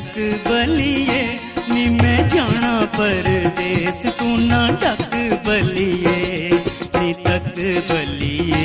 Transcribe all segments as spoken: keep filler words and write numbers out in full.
तक बलिए नी मैं जाना परदेस तू ना तक बलिए नी तक बलिए।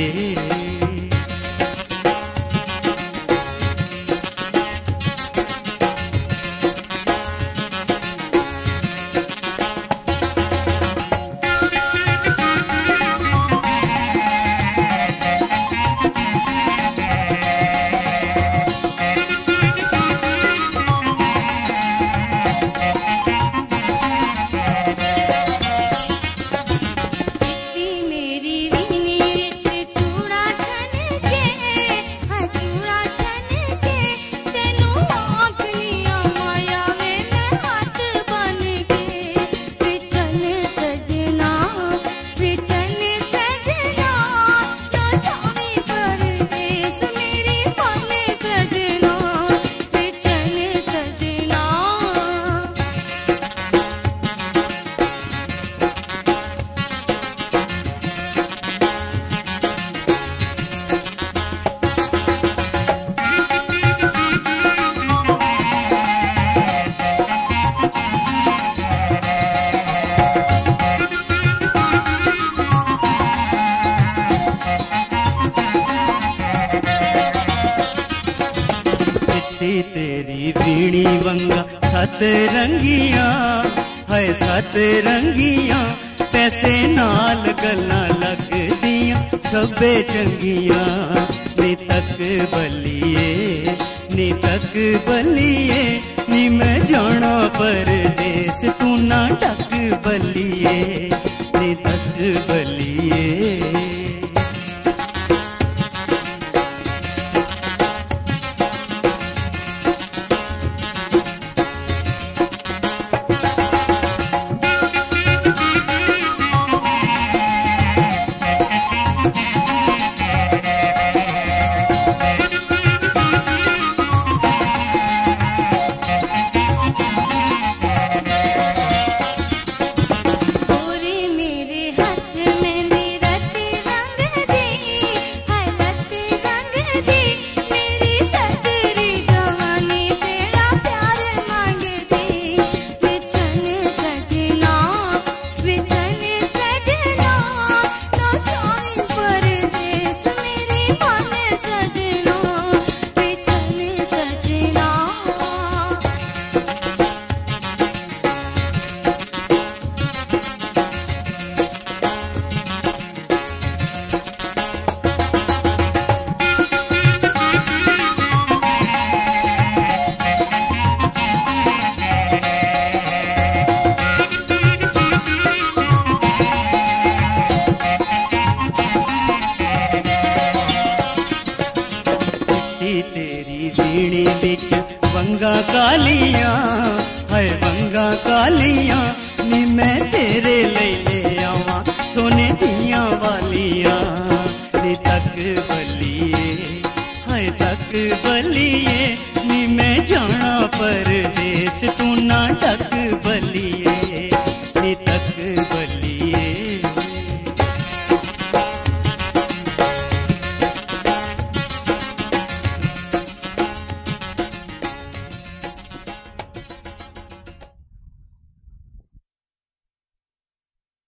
तेरी वीणी वंगा सत रंगिया है सत रंगिया पैसे नाल गल्लां लगदियां सबे चंगिया नी तक बलिए नी तक बलिए नी मैं जाना परदेस तू ना तक बलिए नी तक बलिए। तेरी वीणी बिच वंगा कालियां है वंगा कालियां नी मैं तेरे लई